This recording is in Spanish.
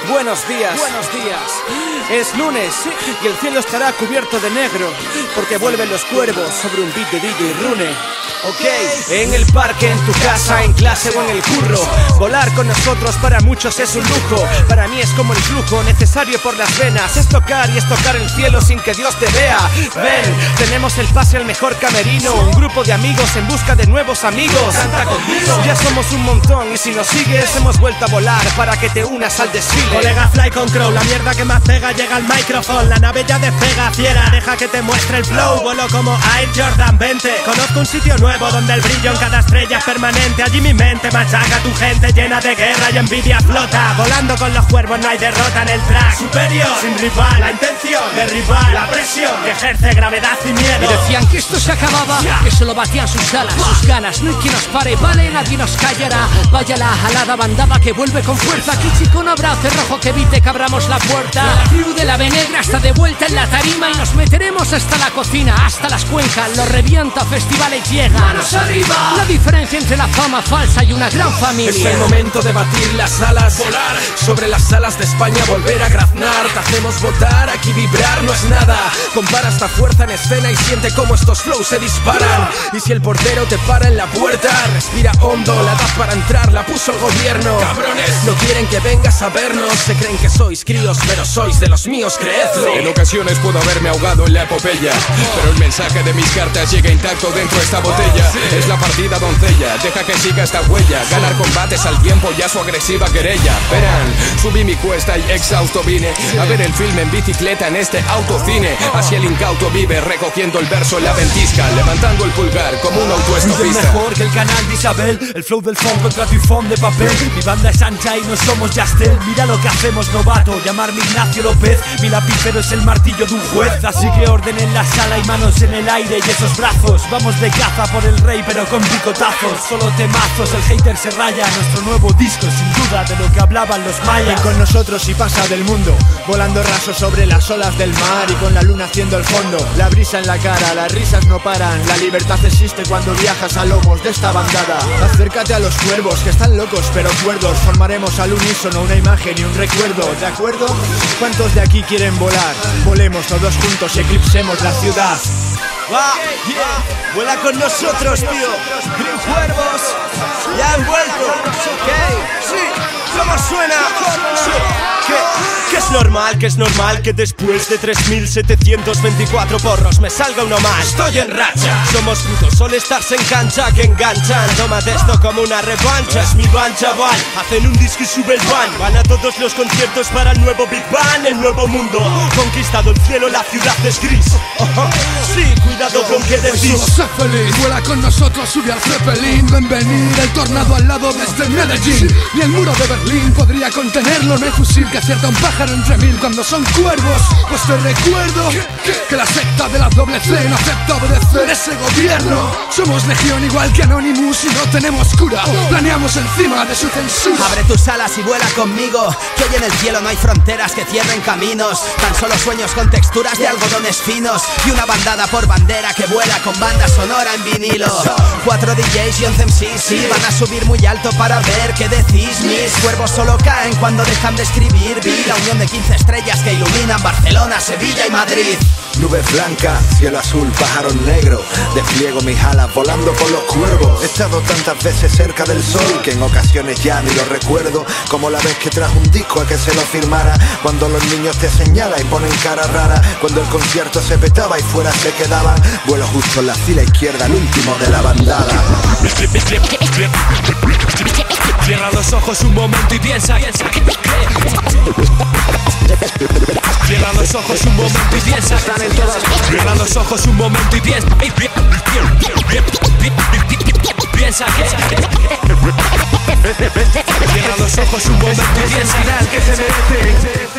Buenos días, es lunes y el cielo estará cubierto de negro, porque vuelven los cuervos sobre un beat de DJ Rune. Ok, en el parque, en tu casa, en clase o en el curro, volar con nosotros para muchos es un lujo. Para mí es como el flujo necesario por las venas. Es tocar y es tocar el cielo sin que Dios te vea. Ven, tenemos el pase al mejor camerino, un grupo de amigos en busca de nuevos amigos. Canta conmigo. Ya somos un montón y si nos sigues hemos vuelto a volar para que te unas al desfile. Colega fly con crow, la mierda que más pega llega al micrófono. La nave ya despega, fiera, deja que te muestre el flow. Vuelo como Air Jordan 20. Conozco un sitio nuevo donde el brillo en cada estrella es permanente. Allí mi mente machaca a tu gente llena de guerra y envidia flota. Volando con los cuervos no hay derrota en el track. Superior, sin rival, la intención derribar la presión que ejerce gravedad y miedo. Y decían que esto se acababa, que solo batían sus alas, sus ganas. No hay quien nos pare, vale, nadie nos callará. Vaya la alada bandada que vuelve con fuerza. Aquí chico no habrá cerrojo que evite que abramos la puerta. La crew de la Venegra está de vuelta en la tarima y nos meteremos hasta la cocina, hasta las cuencas. Los revienta, festivales llegan. ¡Manos arriba! La diferencia entre la fama falsa y una gran familia. Es el momento de batir las alas, volar sobre las alas de España, volver a graznar. Te hacemos votar, aquí vibrar no es nada. Compara esta fuerza en escena y siente cómo estos flows se disparan. Y si el portero te para en la puerta, respira hondo, la edad para entrar la puso el gobierno. Cabrones, no quieren que vengas a vernos, se creen que sois críos, pero sois de los míos, creedlo. En ocasiones puedo haberme ahogado en la epopeya, pero el mensaje de mis cartas llega intacto dentro de esta botella. Es la partida doncella, deja que siga esta huella. Ganar combates al tiempo y a su agresiva querella. Verán, subí mi cuesta y exhausto vine a ver el film en bicicleta en este autocine. Así el incauto vive recogiendo el verso en la ventisca, levantando el pulgar como un autoestopista. Mejor que el canal de Isabel, el flow del phone contra tu iPhone de papel. Mi banda es ancha y no somos Yastel. Mira lo que hacemos, novato, llamarme Ignacio López. Mi lapicero es el martillo de un juez. Así que orden en la sala y manos en el aire y esos brazos. Vamos de caza por el rey pero con picotazos. Solo temazos, el hater se raya. Nuestro nuevo disco sin duda de lo que hablaban los mayas. Ven con nosotros y pasa del mundo, volando raso sobre las olas del mar y con la luna haciendo el fondo. La brisa en la cara, las risas no paran. La libertad existe cuando viajas a lomos de esta bandada. Acércate a los cuervos que están locos pero cuerdos. Formaremos al unísono una imagen y un recuerdo, ¿de acuerdo? ¿Cuántos de aquí quieren volar? Volemos todos juntos y eclipsemos la ciudad. Vuela con nosotros, tío. Cuervos ya han vuelto. ¿Cómo suena? Que es normal que después de 3724 porros me salga uno más. Estoy en racha. Somos putos all-stars en cancha que enganchan. Tómate esto como una revancha. Es mi van, chaval. Hacen un disco y sube el van. Van a todos los conciertos para el nuevo Big Bang. El nuevo mundo conquistado el cielo, la ciudad es gris. Sí, cuidado con qué decís. Sé feliz, vuela con nosotros, sube al Zeppelin. Ven venir, el tornado al lado desde Medellín. Ni el muro de Berlín podría contenerlo. No hay fusil que acierta un pájaro entre mil cuando son cuervos. Pues te recuerdo que la secta de la doble C no acepta obedecer ese gobierno. Somos legión igual que Anonymous y no tenemos cura. Planeamos encima de su censura. Abre tus alas y vuela conmigo, que hoy en el cielo no hay fronteras que cierren caminos. Tan solo sueños con texturas de algodones finos y una bandada por bandera que vuela con banda sonora en vinilo. 4 DJs y 11 MCs, sí, van a subir muy alto para ver qué decís. Mis cuervos solo caen cuando dejan de escribir. Vi la unión de 15 estrellas que iluminan Barcelona, Sevilla y Madrid. Nubes blancas, cielo azul, pájaro negro. Despliego mis alas volando con los cuervos. He estado tantas veces cerca del sol que en ocasiones ya ni lo recuerdo. Como la vez que trajo un disco a que se lo firmara. Cuando los niños te señalan y ponen cara rara. Cuando el concierto se petaba y fuera se quedaban. Vuelo justo en la fila izquierda, el último de la bandada. Cierra los ojos un momento y piensa. Cierra los ojos un momento y piensa. Cierra los ojos un momento y piensa. Piensa que. Cierra los ojos un momento y piensa. Que se merece.